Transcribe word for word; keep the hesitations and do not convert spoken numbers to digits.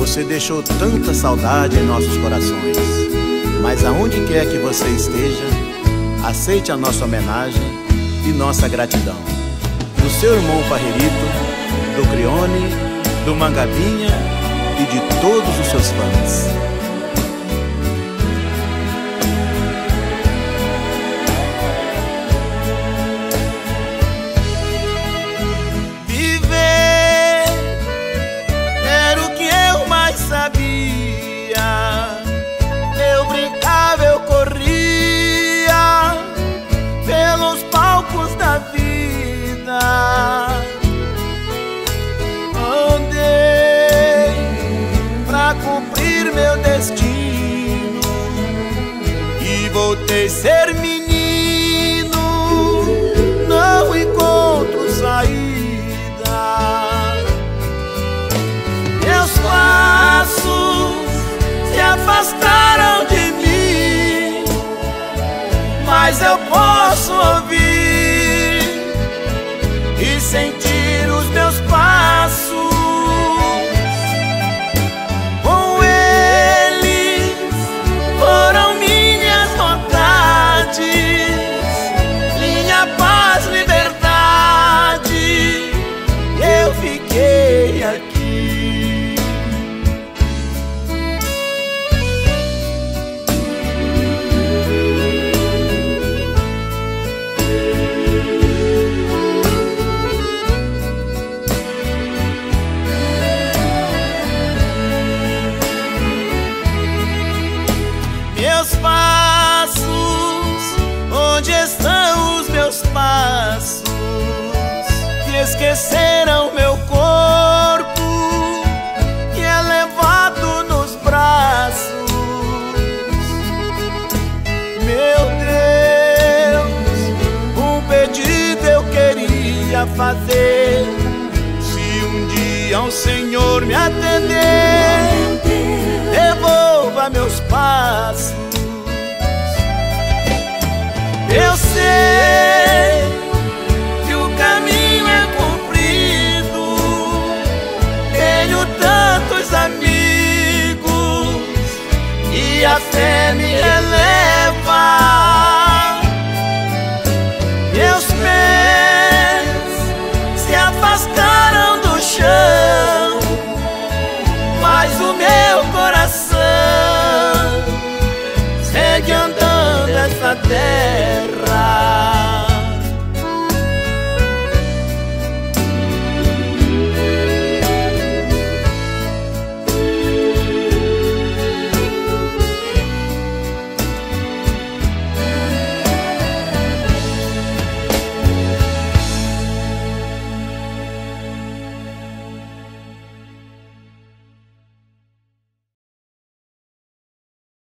Você deixou tanta saudade em nossos corações, mas aonde quer que você esteja, aceite a nossa homenagem e nossa gratidão. Do seu irmão Parrerito, do Crione, do Mangabinha e de todos os seus fãs. Eu brincava, eu corria pelos palcos da vida. Andei pra cumprir meu destino e voltei a ser menino. Não encontro saída. Meus passos se afastaram de mim, mas eu posso ouvir e sentir os meus passos. Com eles foram minhas vontades, minha paz, liberdade. Eu fiquei aqui. Meus passos, onde estão os meus passos, que esqueceram meu corpo, que é levado nos braços. Meu Deus, um pedido eu queria fazer. Se um dia o Senhor me atender, devolva meus passos.